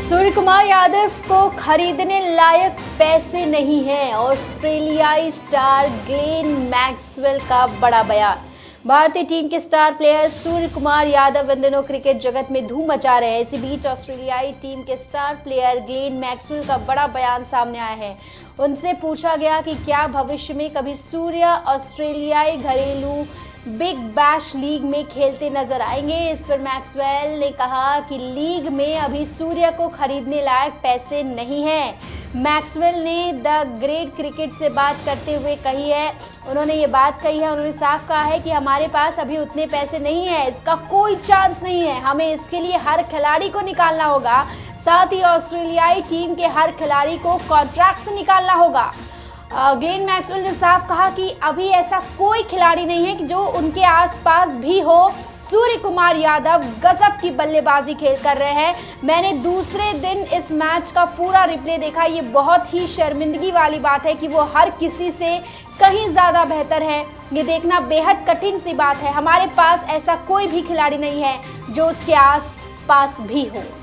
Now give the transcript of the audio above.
सूर्य कुमार यादव को खरीदने लायक पैसे नहीं हैं। ऑस्ट्रेलियाई स्टार ग्लेन मैक्सवेल का बड़ा बयान। भारतीय टीम के स्टार प्लेयर सूर्य कुमार यादव इन दिनों क्रिकेट जगत में धूम मचा रहे हैं। इसी बीच ऑस्ट्रेलियाई टीम के स्टार प्लेयर ग्लेन मैक्सवेल का बड़ा बयान सामने आया है। उनसे पूछा गया कि क्या भविष्य में कभी सूर्य ऑस्ट्रेलियाई घरेलू बिग बैश लीग में खेलते नजर आएंगे। इस पर मैक्सवेल ने कहा कि लीग में अभी सूर्य को खरीदने लायक पैसे नहीं हैं। मैक्सवेल ने द ग्रेट क्रिकेट से बात करते हुए कही है, उन्होंने ये बात कही है, उन्होंने साफ कहा है कि हमारे पास अभी उतने पैसे नहीं है, इसका कोई चांस नहीं है। हमें इसके लिए हर खिलाड़ी को निकालना होगा, साथ ही ऑस्ट्रेलियाई टीम के हर खिलाड़ी को कॉन्ट्रैक्ट से निकालना होगा। ग्लेन मैक्सवेल ने साफ कहा कि अभी ऐसा कोई खिलाड़ी नहीं है कि जो उनके आसपास भी हो। सूर्य कुमार यादव गजब की बल्लेबाजी खेल कर रहे हैं। मैंने दूसरे दिन इस मैच का पूरा रिप्ले देखा। ये बहुत ही शर्मिंदगी वाली बात है कि वो हर किसी से कहीं ज़्यादा बेहतर है। ये देखना बेहद कठिन सी बात है। हमारे पास ऐसा कोई भी खिलाड़ी नहीं है जो उसके आस पास भी हो।